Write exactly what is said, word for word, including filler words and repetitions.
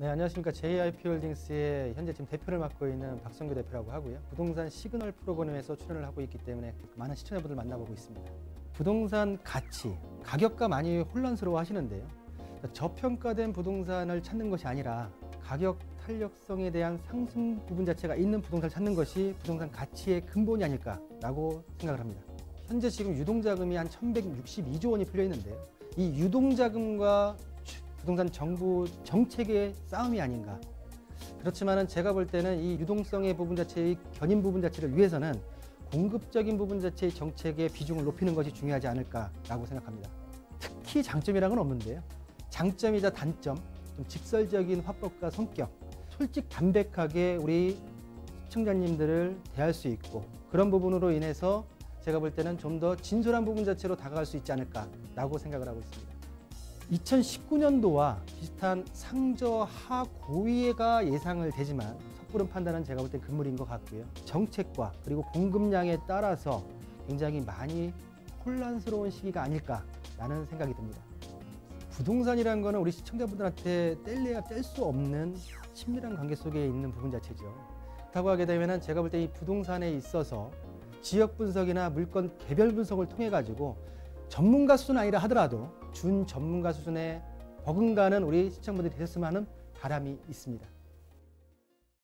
네, 안녕하십니까. 제이아이피홀딩스의 현재 지금 대표를 맡고 있는 박성규 대표라고 하고요. 부동산 시그널 프로그램에서 출연을 하고 있기 때문에 많은 시청자분들 만나보고 있습니다. 부동산 가치, 가격과 많이 혼란스러워 하시는데요. 저평가된 부동산을 찾는 것이 아니라 가격 탄력성에 대한 상승 부분 자체가 있는 부동산을 찾는 것이 부동산 가치의 근본이 아닐까라고 생각을 합니다. 현재 지금 유동자금이 한 천백육십이조 원이 풀려 있는데요. 이 유동자금과 부동산 정부 정책의 싸움이 아닌가. 그렇지만은 제가 볼 때는 이 유동성의 부분 자체의 견인 부분 자체를 위해서는 공급적인 부분 자체의 정책의 비중을 높이는 것이 중요하지 않을까라고 생각합니다. 특히 장점이라는 건 없는데요. 장점이자 단점, 좀 직설적인 화법과 성격, 솔직 담백하게 우리 시청자님들을 대할 수 있고 그런 부분으로 인해서 제가 볼 때는 좀 더 진솔한 부분 자체로 다가갈 수 있지 않을까라고 생각을 하고 있습니다. 이천십구 년도와 비슷한 상저 하고위가 예상을 되지만 섣부른 판단은 제가 볼 때 금물인 것 같고요. 정책과 그리고 공급량에 따라서 굉장히 많이 혼란스러운 시기가 아닐까라는 생각이 듭니다. 부동산이라는 거는 우리 시청자분들한테 뗄래야 뗄 수 없는 친밀한 관계 속에 있는 부분 자체죠. 그렇다고 하게 되면 제가 볼 때 이 부동산에 있어서 지역 분석이나 물건 개별 분석을 통해 가지고 전문가 수준은 아니라 하더라도 준 전문가 수준의 버금가는 우리 시청자분들이 되셨으면 하는 바람이 있습니다.